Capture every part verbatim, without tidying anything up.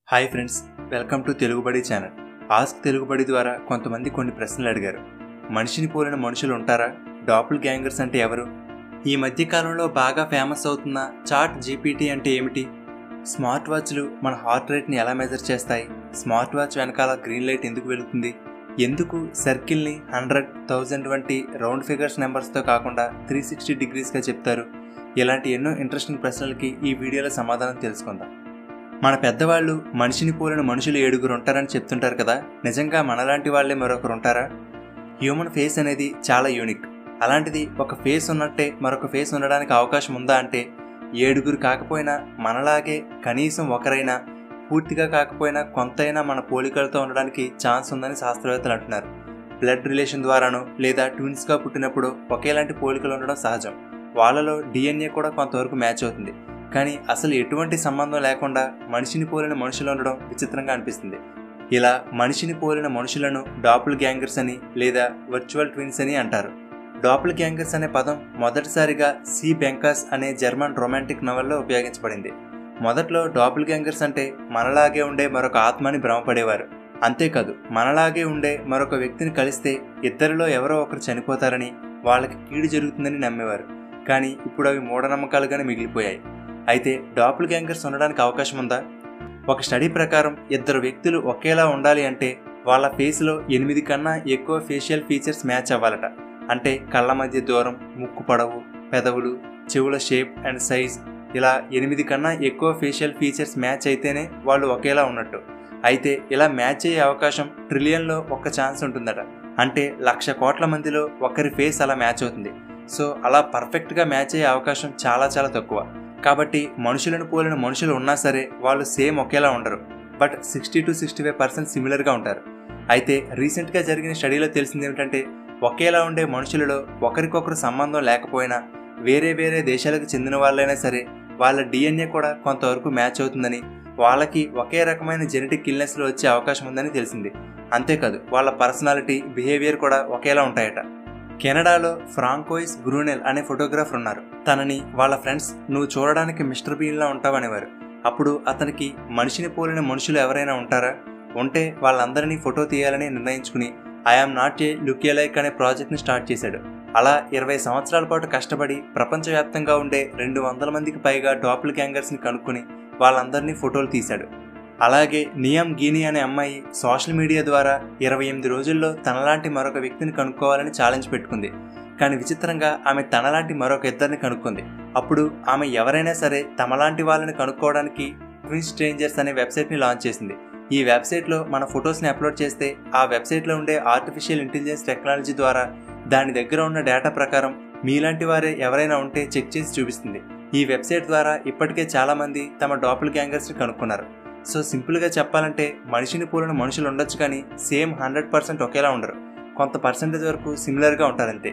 Hi friends, welcome to Telugubadi channel. Ask Telugubadi ద్వారా కొంతమంది కొన్ని ప్రశ్నలు అడిగారు. మనిషిని పోలిన మనుషులు ఉంటారా? డాపుల్ గ్యాంగర్స్ అంటే ఎవరు? ఈ మధ్య కాలంలో బాగా ఫేమస్ అవుతున్న చాట్ జీపీటీ అంటే ఏమిటి? స్మార్ట్ వాచ్లు మన హార్ట్ రేట్ని ఎలా మెజర్ చేస్తాయి? స్మార్ట్ వాచ్ వెనకాల గ్రీన్ లైట్ ఎందుకు వెలుగుతుంది? ఎందుకు సర్కిల్ని హండ్రెడ్ థౌజండ్ వంటి రౌండ్ ఫిగర్స్ నెంబర్స్తో కాకుండా త్రీ సిక్స్టీ డిగ్రీస్గా చెప్తారు? ఇలాంటి ఎన్నో ఇంట్రెస్టింగ్ ప్రశ్నలకి ఈ వీడియోలో సమాధానం తెలుసుకుందాం. మన పెద్దవాళ్ళు మనిషిని పోలిన మనుషులు ఏడుగురు ఉంటారని చెప్తుంటారు కదా, నిజంగా మనలాంటి వాళ్ళే మరొకరు ఉంటారా? హ్యూమన్ ఫేస్ అనేది చాలా యూనిక్. అలాంటిది ఒక ఫేస్ ఉన్నట్టే మరొక ఫేస్ ఉండడానికి అవకాశం ఉందా అంటే, ఏడుగురు కాకపోయినా మనలాగే కనీసం ఒకరైనా, పూర్తిగా కాకపోయినా కొంతైనా మన పోలికలతో ఉండడానికి ఛాన్స్ ఉందని శాస్త్రవేత్తలు అంటున్నారు. బ్లడ్ రిలేషన్ ద్వారానో లేదా ట్విన్స్గా పుట్టినప్పుడు ఒకేలాంటి పోలికలు ఉండడం సహజం. వాళ్ళలో డిఎన్ఏ కూడా కొంతవరకు మ్యాచ్ అవుతుంది. కానీ అసలు ఎటువంటి సంబంధం లేకుండా మనిషిని పోలిన మనుషులు ఉండడం విచిత్రంగా అనిపిస్తుంది. ఇలా మనిషిని పోలిన మనుషులను డాపుల్ గ్యాంగర్స్ అని లేదా వర్చువల్ ట్విన్స్ అని అంటారు. డాపుల్ గ్యాంగర్స్ అనే పదం మొదటిసారిగా సి బెంకాస్ అనే జర్మన్ రొమాంటిక్ నవల్లో ఉపయోగించబడింది. మొదట్లో డాపుల్ గ్యాంగర్స్ అంటే మనలాగే ఉండే మరొక ఆత్మని భ్రమపడేవారు. అంతేకాదు, మనలాగే ఉండే మరొక వ్యక్తిని కలిస్తే ఇద్దరిలో ఎవరో ఒకరు చనిపోతారని, వాళ్ళకి కీడు జరుగుతుందని నమ్మేవారు. కానీ ఇప్పుడు అవి మూఢనమ్మకాలుగానే మిగిలిపోయాయి. అయితే డాపుల్ గ్యాంగర్స్ ఉండడానికి అవకాశం ఉందా? ఒక స్టడీ ప్రకారం ఇద్దరు వ్యక్తులు ఒకేలా ఉండాలి అంటే వాళ్ళ ఫేస్లో ఎనిమిది కన్నా ఎక్కువ ఫేషియల్ ఫీచర్స్ మ్యాచ్ అవ్వాలట. అంటే కళ్ళ మధ్య దూరం, ముక్కు పొడవు, పెదవులు, చెవుల షేప్ అండ్ సైజ్, ఇలా ఎనిమిది కన్నా ఎక్కువ ఫేషియల్ ఫీచర్స్ మ్యాచ్ అయితేనే వాళ్ళు ఒకేలా ఉన్నట్టు. అయితే ఇలా మ్యాచ్ అయ్యే అవకాశం ట్రిలియన్లో ఒక్క ఛాన్స్ ఉంటుందట. అంటే లక్ష కోట్ల మందిలో ఒకరి ఫేస్ అలా మ్యాచ్ అవుతుంది. సో అలా పర్ఫెక్ట్గా మ్యాచ్ అయ్యే అవకాశం చాలా చాలా తక్కువ. కాబట్టి మనుషులను పోలిన మనుషులు ఉన్నా సరే వాళ్ళు సేమ్ ఒకేలా ఉండరు. But sixty two sixty five percent సిమిలర్గా ఉంటారు. అయితే రీసెంట్గా జరిగిన స్టడీలో తెలిసింది ఏమిటంటే, ఒకేలా ఉండే మనుషులలో ఒకరికొకరు సంబంధం లేకపోయినా వేరే వేరే దేశాలకు చెందిన వాళ్ళైనా సరే వాళ్ళ డిఎన్ఏ కూడా కొంతవరకు మ్యాచ్ అవుతుందని, వాళ్ళకి ఒకే రకమైన జెనెటిక్ ఇల్నెస్లు వచ్చే అవకాశం ఉందని తెలిసింది. అంతేకాదు, వాళ్ళ పర్సనాలిటీ, బిహేవియర్ కూడా ఒకేలా ఉంటాయట. కెనడాలో ఫ్రాంకోయిస్ బ్రూనెల్ అనే ఫోటోగ్రాఫర్ ఉన్నారు. తనని వాళ్ళ ఫ్రెండ్స్ "నువ్వు చూడడానికి మిస్టర్ బీన్లా ఉంటావనేవారు. అప్పుడు అతనికి మనిషిని పోలిన మనుషులు ఎవరైనా ఉంటారా? ఉంటే వాళ్ళందరినీ ఫోటో తీయాలని నిర్ణయించుకుని ఐఆమ్ నాట్ ఏ లుక్యలైక్ అనే ప్రాజెక్ట్ని స్టార్ట్ చేశాడు. అలా ఇరవై సంవత్సరాల పాటు కష్టపడి ప్రపంచవ్యాప్తంగా ఉండే రెండు వందల మందికి పైగా డాపుల్ గ్యాంగర్స్ని కనుక్కొని వాళ్ళందరినీ ఫోటోలు తీశాడు. అలాగే నియామ్ గీనీ అనే అమ్మాయి సోషల్ మీడియా ద్వారా ఇరవై ఎనిమిది రోజుల్లో తనలాంటి మరొక వ్యక్తిని కనుక్కోవాలని ఛాలెంజ్ పెట్టుకుంది. కానీ విచిత్రంగా ఆమె తనలాంటి మరొక ఇద్దరిని కనుక్కుంది. అప్పుడు ఆమె ఎవరైనా సరే తమలాంటి వాళ్ళని కనుక్కోవడానికి ట్విన్ స్ట్రేంజర్స్ అనే వెబ్సైట్ని లాంచ్ చేసింది. ఈ వెబ్సైట్లో మన ఫొటోస్ని అప్లోడ్ చేస్తే ఆ వెబ్సైట్లో ఉండే ఆర్టిఫిషియల్ ఇంటెలిజెన్స్ టెక్నాలజీ ద్వారా దాని దగ్గర ఉన్న డేటా ప్రకారం మీలాంటి వారే ఎవరైనా ఉంటే చెక్ చేసి చూపిస్తుంది. ఈ వెబ్సైట్ ద్వారా ఇప్పటికే చాలామంది తమ డాపుల్ గ్యాంగర్స్ని కనుక్కున్నారు. సో సింపుల్గా చెప్పాలంటే మనిషిని పోలిన మనుషులు ఉండొచ్చు, కానీ సేమ్ హండ్రెడ్ పర్సెంట్ ఒకేలా ఉండరు. కొంత పర్సెంటేజ్ వరకు సిమిలర్గా ఉంటారంతే.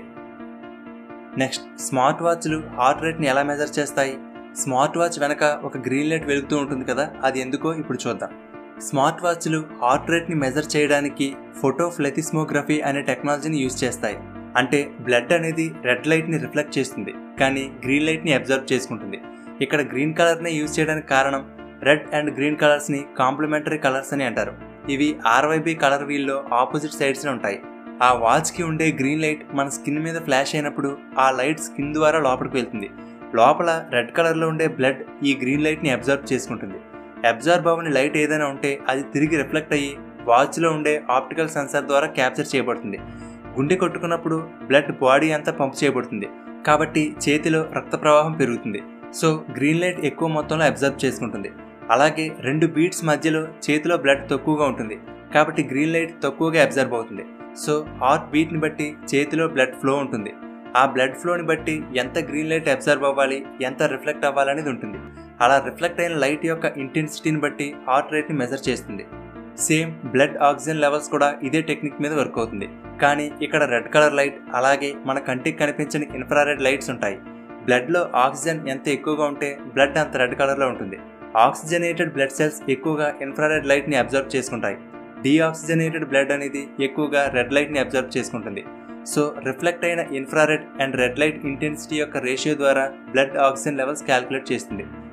నెక్స్ట్, స్మార్ట్ వాచ్లు హార్ట్ రేట్ని ఎలా మెజర్ చేస్తాయి? స్మార్ట్ వాచ్ వెనక ఒక గ్రీన్ లైట్ వెలుగుతూ ఉంటుంది కదా, అది ఎందుకో ఇప్పుడు చూద్దాం. స్మార్ట్ వాచ్లు హార్ట్ రేట్ని మెజర్ చేయడానికి ఫోటోఫ్లెథిస్మోగ్రఫీ అనే టెక్నాలజీని యూజ్ చేస్తాయి. అంటే బ్లడ్ అనేది రెడ్ లైట్ని రిఫ్లెక్ట్ చేస్తుంది, కానీ గ్రీన్ లైట్ని అబ్జర్వ్ చేసుకుంటుంది. ఇక్కడ గ్రీన్ కలర్ని యూజ్ చేయడానికి కారణం, రెడ్ అండ్ గ్రీన్ కలర్స్ని కాంప్లిమెంటరీ కలర్స్ అని అంటారు. ఇవి ఆర్వైబీ కలర్ వీల్లో ఆపోజిట్ సైడ్స్లో ఉంటాయి. ఆ వాచ్కి ఉండే గ్రీన్ లైట్ మన స్కిన్ మీద ఫ్లాష్ అయినప్పుడు ఆ లైట్ స్కిన్ ద్వారా లోపలికి వెళ్తుంది. లోపల రెడ్ కలర్లో ఉండే బ్లడ్ ఈ గ్రీన్ లైట్ని అబ్జర్వ్ చేసుకుంటుంది. అబ్జర్వ్ అవ్వని లైట్ ఏదైనా ఉంటే అది తిరిగి రిఫ్లెక్ట్ అయ్యి వాచ్లో ఉండే ఆప్టికల్ సెన్సార్ ద్వారా క్యాప్చర్ చేయబడుతుంది. గుండె కొట్టుకున్నప్పుడు బ్లడ్ బాడీ అంతా పంప్ చేయబడుతుంది, కాబట్టి చేతిలో రక్త ప్రవాహం పెరుగుతుంది. సో గ్రీన్ లైట్ ఎక్కువ మొత్తంలో అబ్జర్వ్ చేసుకుంటుంది. అలాగే రెండు బీట్స్ మధ్యలో చేతిలో బ్లడ్ తక్కువగా ఉంటుంది, కాబట్టి గ్రీన్ లైట్ తక్కువగా అబ్జర్వ్ అవుతుంది. సో హార్ట్ బీట్ని బట్టి చేతిలో బ్లడ్ ఫ్లో ఉంటుంది. ఆ బ్లడ్ ఫ్లోని బట్టి ఎంత గ్రీన్ లైట్ అబ్జర్వ్ అవ్వాలి, ఎంత రిఫ్లెక్ట్ అవ్వాలనేది ఉంటుంది. అలా రిఫ్లెక్ట్ అయిన లైట్ యొక్క ఇంటెన్సిటీని బట్టి హార్ట్ రేట్ని మెజర్ చేస్తుంది. సేమ్ బ్లడ్ ఆక్సిజన్ లెవెల్స్ కూడా ఇదే టెక్నిక్ మీద వర్క్ అవుతుంది. కానీ ఇక్కడ రెడ్ కలర్ లైట్, అలాగే మన కంటికి కనిపించని ఇన్ఫ్రారెడ్ లైట్స్ ఉంటాయి. బ్లడ్లో ఆక్సిజన్ ఎంత ఎక్కువగా ఉంటే బ్లడ్ అంత రెడ్ కలర్లో ఉంటుంది. ఆక్సిజనేటెడ్ బ్లడ్ సెల్స్ ఎక్కువగా ఇన్ఫ్రారెడ్ లైట్ని అబ్జర్వ్ చేసుకుంటాయి. డీఆక్సిజనేటెడ్ బ్లడ్ అనేది ఎక్కువగా రెడ్ లైట్ని అబ్జర్వ్ చేసుకుంటుంది. సో రిఫ్లెక్ట్ అయిన infrared and red light intensity యొక్క రేషియో ద్వారా బ్లడ్ ఆక్సిజన్ లెవెల్స్ క్యాలిక్యులేట్ చేస్తుంది.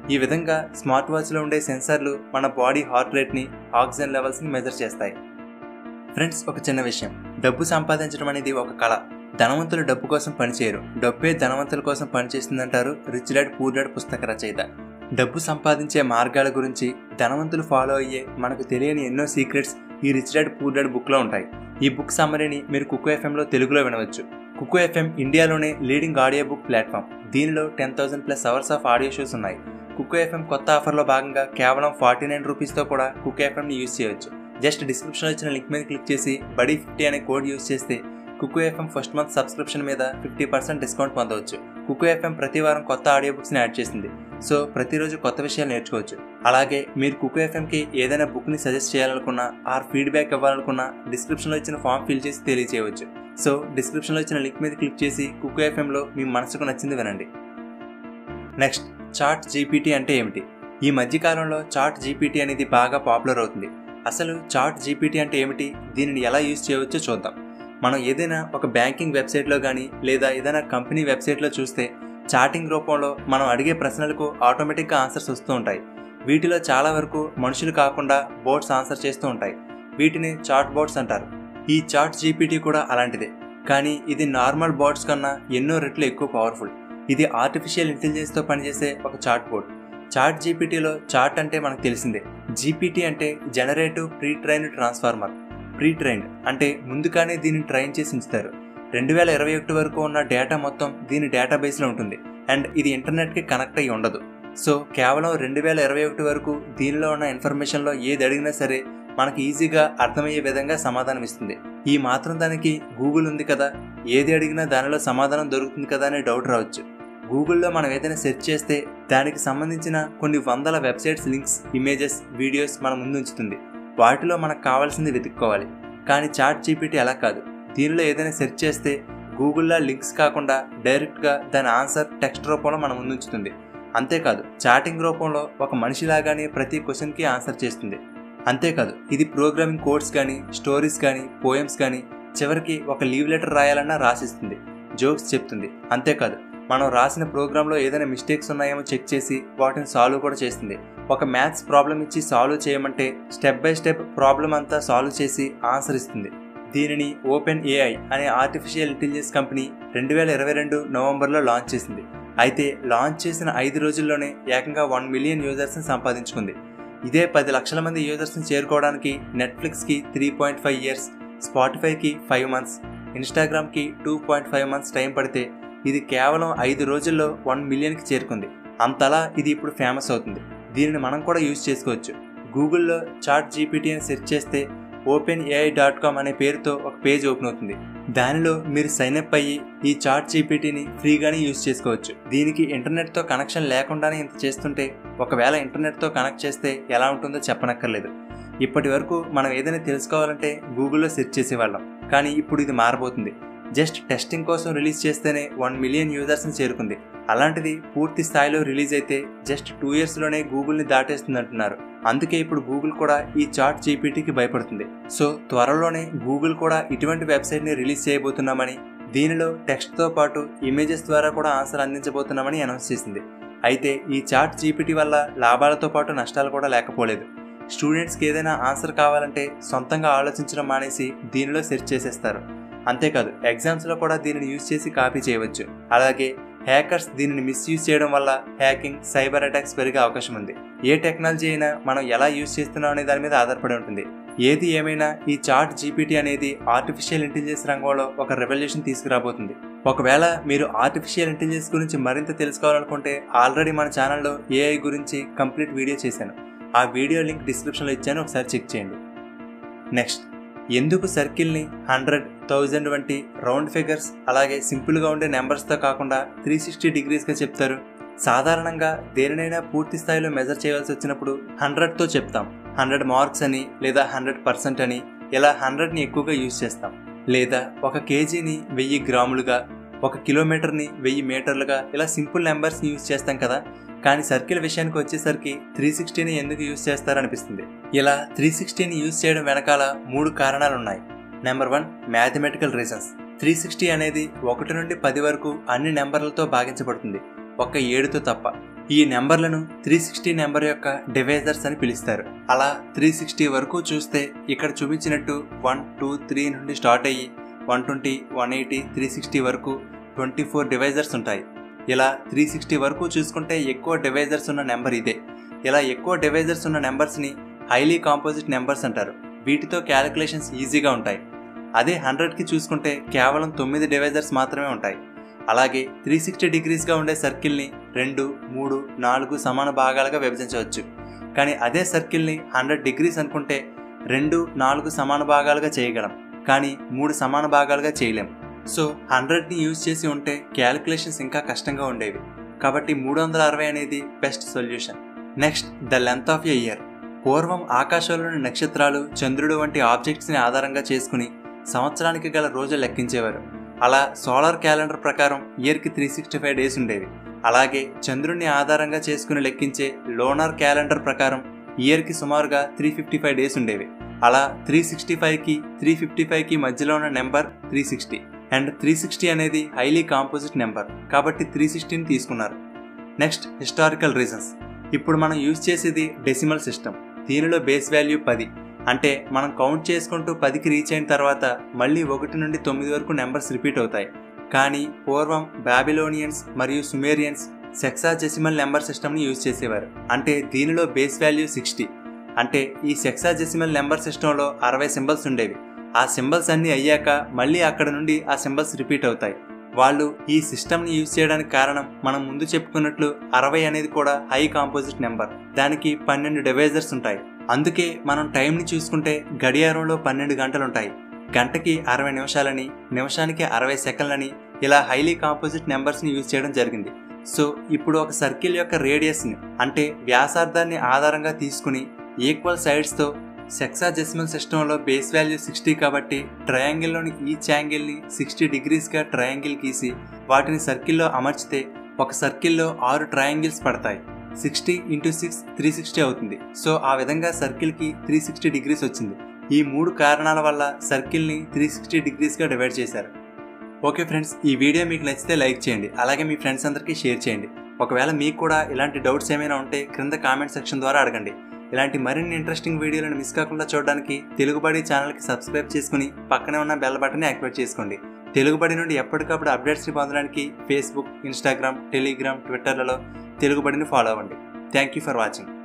ఈ విధంగా స్మార్ట్ వాచ్లో ఉండే సెన్సార్లు మన బాడీ హార్ట్ రేట్ని, ఆక్సిజన్ లెవెల్స్ని మెజర్ చేస్తాయి. ఫ్రెండ్స్, ఒక చిన్న విషయం, డబ్బు సంపాదించడం అనేది ఒక కళ. ధనవంతులు డబ్బు కోసం పనిచేయరు, డబ్బే ధనవంతుల కోసం పనిచేస్తుందంటారు రిచ్ డాడ్ పూర్ డాడ్ పుస్తక రచయిత. డబ్బు సంపాదించే మార్గాల గురించి ధనవంతులు ఫాలో అయ్యే మనకు తెలియని ఎన్నో సీక్రెట్స్ ఈ రిచ్ డాడ్ పూర్ డాడ్ బుక్లో ఉంటాయి. ఈ బుక్ సమ్మరీని మీరు కుకు ఎఫ్ఎంలో తెలుగులో వినవచ్చు. కుకు ఎఫ్ఎం ఇండియాలోనే లీడింగ్ ఆడియో బుక్ ప్లాట్ఫామ్. దీనిలో ten thousand plus hours of audio shows ఉన్నాయి. కుకు ఎఫ్ఎం కొత్త ఆఫర్లో భాగంగా కేవలం ఫార్టీ నైన్ రూపీస్తో కూడా కుకు ఎఫ్ఎంని యూజ్ చేయవచ్చు. జస్ట్ డిస్క్రిప్షన్లో ఇచ్చిన లింక్ మీద క్లిక్ చేసి బడీ ఫిఫ్టీ అనే కోడ్ యూజ్ చేస్తే Kuku FM first month subscription మీద ఫిఫ్టీ పర్సెంట్ డిస్కౌంట్ పొందవచ్చు. కుకు ఎఫ్ఎం ప్రతి వారం కొత్త ఆడియో బుక్స్ని యాడ్ చేసింది. సో ప్రతిరోజు కొత్త విషయాలు నేర్చుకోవచ్చు. అలాగే మీరు కుకు ఎఫ్ఎంకి ఏదైనా బుక్ని సజెస్ట్ చేయాలనుకున్నా ఆర్ ఫీడ్బ్యాక్ ఇవ్వాలనుకున్నా డిస్క్రిప్షన్లో ఇచ్చిన ఫామ్ ఫిల్ చేసి తెలియజేయవచ్చు. సో డిస్క్రిప్షన్లో ఇచ్చిన లింక్ మీద క్లిక్ చేసి కుకు ఎఫ్ఎంలో మీ మనసుకు నచ్చింది వినండి. నెక్స్ట్, చాట్ జీపీటీ అంటే ఏమిటి? ఈ మధ్యకాలంలో చాట్ జీపీటీ అనేది బాగా పాపులర్ అవుతుంది. అసలు చాట్ జీపీటీ అంటే ఏమిటి, దీనిని ఎలా యూజ్ చేయవచ్చో చూద్దాం. మనం ఏదైనా ఒక బ్యాంకింగ్ వెబ్సైట్లో కానీ లేదా ఏదైనా కంపెనీ వెబ్సైట్లో చూస్తే చాటింగ్ రూపంలో మనం అడిగే ప్రశ్నలకు ఆటోమేటిక్గా ఆన్సర్స్ వస్తూ ఉంటాయి. వీటిలో చాలా వరకు మనుషులు కాకుండా బోట్స్ ఆన్సర్ చేస్తూ ఉంటాయి. వీటిని చాట్ బోట్స్ అంటారు. ఈ చాట్ జీపీటీ కూడా అలాంటిదే, కానీ ఇది నార్మల్ బోట్స్ కన్నా ఎన్నో రెట్లు ఎక్కువ పవర్ఫుల్. ఇది ఆర్టిఫిషియల్ ఇంటెలిజెన్స్తో పనిచేసే ఒక చాట్ బోట్. చాట్ జీపీటీలో చాట్ అంటే మనకు తెలిసిందే. జీపీటీ అంటే generative pre trained transformer. Pre trained అంటే ముందుగానే దీన్ని ట్రైన్ చేసి ఉంచుతారు. రెండు వేల ఇరవై ఒకటి వరకు ఉన్న డేటా మొత్తం దీని డేటాబేస్లో ఉంటుంది అండ్ ఇది ఇంటర్నెట్కి కనెక్ట్ అయ్యి ఉండదు. సో కేవలం రెండు వేల ఇరవై ఒకటి వరకు దీనిలో ఉన్న ఇన్ఫర్మేషన్లో ఏది అడిగినా సరే మనకి ఈజీగా అర్థమయ్యే విధంగా సమాధానం ఇస్తుంది. ఈ మాత్రం దానికి గూగుల్ ఉంది కదా, ఏది అడిగినా దానిలో సమాధానం దొరుకుతుంది కదా అనే డౌట్ రావచ్చు. గూగుల్లో మనం ఏదైనా సెర్చ్ చేస్తే దానికి సంబంధించిన కొన్ని వందల వెబ్సైట్స్ లింక్స్, ఇమేజెస్, వీడియోస్ మన ముందు ఉంచుతుంది. వాటిలో మనకు కావాల్సింది వెతుక్కోవాలి. కానీ చాట్ జీపీటీ అలా కాదు. దీనిలో ఏదైనా సెర్చ్ చేస్తే గూగుల్లో లింక్స్ కాకుండా డైరెక్ట్గా దాని ఆన్సర్ టెక్స్ట్ రూపంలో మన ముందు ఉంచుతుంది. అంతేకాదు, చాటింగ్ రూపంలో ఒక మనిషిలాగానే ప్రతి క్వశ్చన్కి ఆన్సర్ చేస్తుంది. అంతేకాదు, ఇది ప్రోగ్రామింగ్ కోడ్స్ కానీ, స్టోరీస్ కానీ, పోయమ్స్ కానీ, చివరికి ఒక లీవ్ లెటర్ రాయాలన్నా రాసిస్తుంది, జోక్స్ చెప్తుంది. అంతేకాదు, మనం రాసిన ప్రోగ్రాంలో ఏదైనా మిస్టేక్స్ ఉన్నాయేమో చెక్ చేసి వాటిని సాల్వ్ కూడా చేస్తుంది. ఒక మ్యాథ్స్ ప్రాబ్లం ఇచ్చి సాల్వ్ చేయమంటే స్టెప్ బై స్టెప్ ప్రాబ్లం అంతా సాల్వ్ చేసి ఆన్సర్ ఇస్తుంది. దీనిని ఓపెన్ ఏఐ అనే ఆర్టిఫిషియల్ ఇంటెలిజెన్స్ కంపెనీ రెండు వేల ఇరవై రెండు నవంబర్లో లాంచ్ చేసింది. అయితే లాంచ్ చేసిన ఐదు రోజుల్లోనే ఏకంగా వన్ మిలియన్ యూజర్స్ని సంపాదించుకుంది. ఇదే పది లక్షల మంది యూజర్స్ని చేరుకోవడానికి నెట్ఫ్లిక్స్కి త్రీ పాయింట్ ఫైవ్ ఇయర్స్, స్పాటిఫైకి ఫైవ్ మంత్స్, ఇన్స్టాగ్రామ్కి two point five months time పడితే ఇది కేవలం ఐదు రోజుల్లో వన్ మిలియన్కి చేరుకుంది. అంతలా ఇది ఇప్పుడు ఫేమస్ అవుతుంది. దీనిని మనం కూడా యూజ్ చేసుకోవచ్చు. గూగుల్లో చాట్ జీపీటీ అని సెర్చ్ చేస్తే ఓపెన్ ఏఐ డాట్ కామ్ అనే పేరుతో ఒక పేజ్ ఓపెన్ అవుతుంది. దానిలో మీరు సైన్అప్ అయ్యి ఈ చాట్ జీపీటీని ఫ్రీగానే యూజ్ చేసుకోవచ్చు. దీనికి ఇంటర్నెట్తో కనెక్షన్ లేకుండానే ఇంత చేస్తుంటే ఒకవేళ ఇంటర్నెట్తో కనెక్ట్ చేస్తే ఎలా ఉంటుందో చెప్పనక్కర్లేదు. ఇప్పటి వరకు మనం ఏదైనా తెలుసుకోవాలంటే గూగుల్లో సెర్చ్ చేసేవాళ్ళం, కానీ ఇప్పుడు ఇది మారబోతుంది. జస్ట్ టెస్టింగ్ కోసం రిలీజ్ చేస్తేనే వన్ మిలియన్ యూజర్స్ని చేరుకుంది. అలాంటిది పూర్తి స్థాయిలో రిలీజ్ అయితే జస్ట్ టూ ఇయర్స్లోనే గూగుల్ని దాటేస్తుంది అంటున్నారు. అందుకే ఇప్పుడు గూగుల్ కూడా ఈ చాట్ జీపీటీకి భయపడుతుంది. సో త్వరలోనే గూగుల్ కూడా ఇటువంటి వెబ్సైట్ని రిలీజ్ చేయబోతున్నామని, దీనిలో టెక్స్ట్తో పాటు ఇమేజెస్ ద్వారా కూడా ఆన్సర్ అందించబోతున్నామని అనౌన్స్ చేసింది. అయితే ఈ చాట్ జీపీటీ వల్ల లాభాలతో పాటు నష్టాలు కూడా లేకపోలేదు. స్టూడెంట్స్కి ఏదైనా ఆన్సర్ కావాలంటే సొంతంగా ఆలోచించడం మానేసి దీనిలో సెర్చ్ చేసేస్తారు. అంతేకాదు, ఎగ్జామ్స్లో కూడా దీనిని యూజ్ చేసి కాపీ చేయవచ్చు. అలాగే హ్యాకర్స్ దీనిని మిస్యూజ్ చేయడం వల్ల హ్యాకింగ్, సైబర్ అటాక్స్ పెరిగే అవకాశం ఉంది. ఏ టెక్నాలజీ అయినా మనం ఎలా యూజ్ చేస్తున్నాం అనే దాని మీద ఆధారపడి ఉంటుంది. ఏది ఏమైనా ఈ చాట్ జీపీటీ అనేది ఆర్టిఫిషియల్ ఇంటెలిజెన్స్ రంగంలో ఒక రెవల్యూషన్ తీసుకురాబోతుంది. ఒకవేళ మీరు ఆర్టిఫిషియల్ ఇంటెలిజెన్స్ గురించి మరింత తెలుసుకోవాలనుకుంటే ఆల్రెడీ మన ఛానల్లో ఏఐ గురించి కంప్లీట్ వీడియో చేశాను. ఆ వీడియో లింక్ డిస్క్రిప్షన్లో ఇచ్చాను, ఒకసారి చెక్ చేయండి. నెక్స్ట్, ఎందుకు సర్కిల్ని హండ్రెడ్, థౌజండ్ వంటి రౌండ్ ఫిగర్స్ అలాగే సింపుల్గా ఉండే నెంబర్స్తో కాకుండా త్రీ సిక్స్టీ డిగ్రీస్గా చెప్తారు? సాధారణంగా దేనినైనా పూర్తి స్థాయిలో మెజర్ చేయవలసి వచ్చినప్పుడు హండ్రెడ్తో చెప్తాం. హండ్రెడ్ మార్క్స్ అని లేదా హండ్రెడ్ పర్సెంట్ అని ఇలా హండ్రెడ్ని ఎక్కువగా యూజ్ చేస్తాం. లేదా ఒక కేజీని వెయ్యి గ్రాములుగా, ఒక కిలోమీటర్ని వెయ్యి మీటర్లుగా ఇలా సింపుల్ నెంబర్స్ని యూజ్ చేస్తాం కదా. కానీ సర్కిల్ విషయానికి వచ్చేసరికి త్రీ సిక్స్టీని ఎందుకు యూజ్ చేస్తారనిపిస్తుంది. ఇలా త్రీ సిక్స్టీని యూజ్ చేయడం వెనకాల మూడు కారణాలు ఉన్నాయి. Number one, mathematical reasons. Three sixty అనేది ఒకటి నుండి పది వరకు అన్ని నెంబర్లతో భాగించబడుతుంది, ఒక్క ఏడుతో తప్ప. ఈ నెంబర్లను త్రీ సిక్స్టీ నెంబర్ యొక్క డివైజర్స్ అని పిలుస్తారు. అలా త్రీ సిక్స్టీ వరకు చూస్తే ఇక్కడ చూపించినట్టు వన్ టూ త్రీ నుండి స్టార్ట్ అయ్యి one twenty one eighty three sixty వరకు ట్వంటీ ఫోర్ డివైజర్స్ ఉంటాయి. ఇలా త్రీ సిక్స్టీ వరకు చూసుకుంటే ఎక్కువ డివైజర్స్ ఉన్న నెంబర్ ఇదే. ఇలా ఎక్కువ డివైజర్స్ ఉన్న నెంబర్స్ని హైలీ కాంపోజిట్ నెంబర్స్ అంటారు. వీటితో క్యాలిక్యులేషన్స్ ఈజీగా ఉంటాయి. అదే హండ్రెడ్కి చూసుకుంటే కేవలం తొమ్మిది డివైజర్స్ మాత్రమే ఉంటాయి. అలాగే త్రీ సిక్స్టీ డిగ్రీస్గా ఉండే సర్కిల్ని రెండు మూడు నాలుగు సమాన భాగాలుగా విభజించవచ్చు. కానీ అదే సర్కిల్ని హండ్రెడ్ డిగ్రీస్ అనుకుంటే రెండు నాలుగు సమాన భాగాలుగా చేయగలం, కానీ మూడు సమాన భాగాలుగా చేయలేం. సో హండ్రెడ్ని యూజ్ చేసి ఉంటే క్యాలిక్యులేషన్స్ ఇంకా కష్టంగా ఉండేవి. కాబట్టి మూడు వందల అరవై అనేది best solution. Next, the length of a year. పూర్వం ఆకాశంలోని నక్షత్రాలు, చంద్రుడు వంటి ఆబ్జెక్ట్స్ని ఆధారంగా చేసుకుని సంవత్సరానికి గల రోజులు లెక్కించేవారు. అలా సోలార్ క్యాలెండర్ ప్రకారం ఇయర్కి త్రీ సిక్స్టీ ఫైవ్ డేస్ ఉండేవి. అలాగే చంద్రుడిని ఆధారంగా చేసుకుని లెక్కించే లోనార్ క్యాలెండర్ ప్రకారం ఇయర్కి సుమారుగా త్రీ ఫిఫ్టీ ఫైవ్ డేస్ ఉండేవి. అలా త్రీ సిక్స్టీ ఫైవ్కి త్రీ ఫిఫ్టీ ఫైవ్కి మధ్యలో ఉన్న number three sixty. And three sixty అనేది హైలీ కాంపోజిట్ నెంబర్ కాబట్టి త్రీ సిక్స్టీని తీసుకున్నారు. Next, historical reasons. ఇప్పుడు మనం యూజ్ చేసేది డెసిమల్ సిస్టమ్. దీనిలో బేస్ వాల్యూ పది. అంటే మనం కౌంట్ చేసుకుంటూ పదికి రీచ్ అయిన తర్వాత మళ్ళీ ఒకటి నుండి తొమ్మిది వరకు నెంబర్స్ రిపీట్ అవుతాయి. కానీ పూర్వం బాబిలోనియన్స్ మరియు సుమేరియన్స్ సెక్సాజెసిమల్ నెంబర్ సిస్టమ్ని యూజ్ చేసేవారు. అంటే దీనిలో బేస్ వాల్యూ సిక్స్టీ. అంటే ఈ సెక్సాజెసిమల్ నెంబర్ సిస్టంలో అరవై సింబల్స్ ఉండేవి. ఆ సింబల్స్ అన్నీ అయ్యాక మళ్ళీ అక్కడ నుండి ఆ సింబల్స్ రిపీట్ అవుతాయి. వాళ్ళు ఈ సిస్టమ్ని యూజ్ చేయడానికి కారణం మనం ముందు చెప్పుకున్నట్లు అరవై అనేది కూడా హై కాంపోజిట్ నెంబర్. దానికి పన్నెండు డివైజర్స్ ఉంటాయి. అందుకే మనం టైంని చూసుకుంటే గడియారంలో పన్నెండు గంటలు ఉంటాయి. గంటకి అరవై నిమిషాలని, నిమిషానికి అరవై సెకండ్లని ఇలా హైలీ కాంపోజిట్ నెంబర్స్ని యూజ్ చేయడం జరిగింది. సో ఇప్పుడు ఒక సర్కిల్ యొక్క రేడియస్ని అంటే వ్యాసార్థాన్ని ఆధారంగా తీసుకుని ఈక్వల్ సైడ్స్తో సెక్సాజెసిమల్ సిస్టంలో బేస్ వాల్యూ సిక్స్టీ కాబట్టి ట్రయాంగిల్లోని ఈచ్ యాంగిల్ని సిక్స్టీ డిగ్రీస్గా ట్రయాంగిల్ గీసి వాటిని సర్కిల్లో అమర్చితే ఒక సర్కిల్లో ఆరు ట్రయాంగిల్స్ పడతాయి. Sixty into six three sixty అవుతుంది. సో ఆ విధంగా సర్కిల్కి త్రీ సిక్స్టీ డిగ్రీస్ వచ్చింది. ఈ మూడు కారణాల వల్ల సర్కిల్ని త్రీ సిక్స్టీ డిగ్రీస్గా డివైడ్ చేశారు. ఓకే ఫ్రెండ్స్, ఈ వీడియో మీకు నచ్చితే లైక్ చేయండి. అలాగే మీ ఫ్రెండ్స్ అందరికీ షేర్ చేయండి. ఒకవేళ మీకు కూడా ఇలాంటి డౌట్స్ ఏమైనా ఉంటే క్రింద కామెంట్ సెక్షన్ ద్వారా అడగండి. ఇలాంటి మరిన్ని ఇంట్రెస్టింగ్ వీడియోలను మిస్ కాకుండా చూడడానికి తెలుగుబడి ఛానల్కి సబ్స్క్రైబ్ చేసుకుని పక్కనే ఉన్న బెల్ బటన్ని యాక్టివేట్ చేసుకోండి. తెలుగుబడి నుండి ఎప్పటికప్పుడు అప్డేట్స్ని పొందడానికి ఫేస్బుక్, ఇన్స్టాగ్రామ్, టెలిగ్రామ్, ట్విట్టర్లలో తెలుగుబడిని ఫాలో అవ్వండి. Thank you for watching.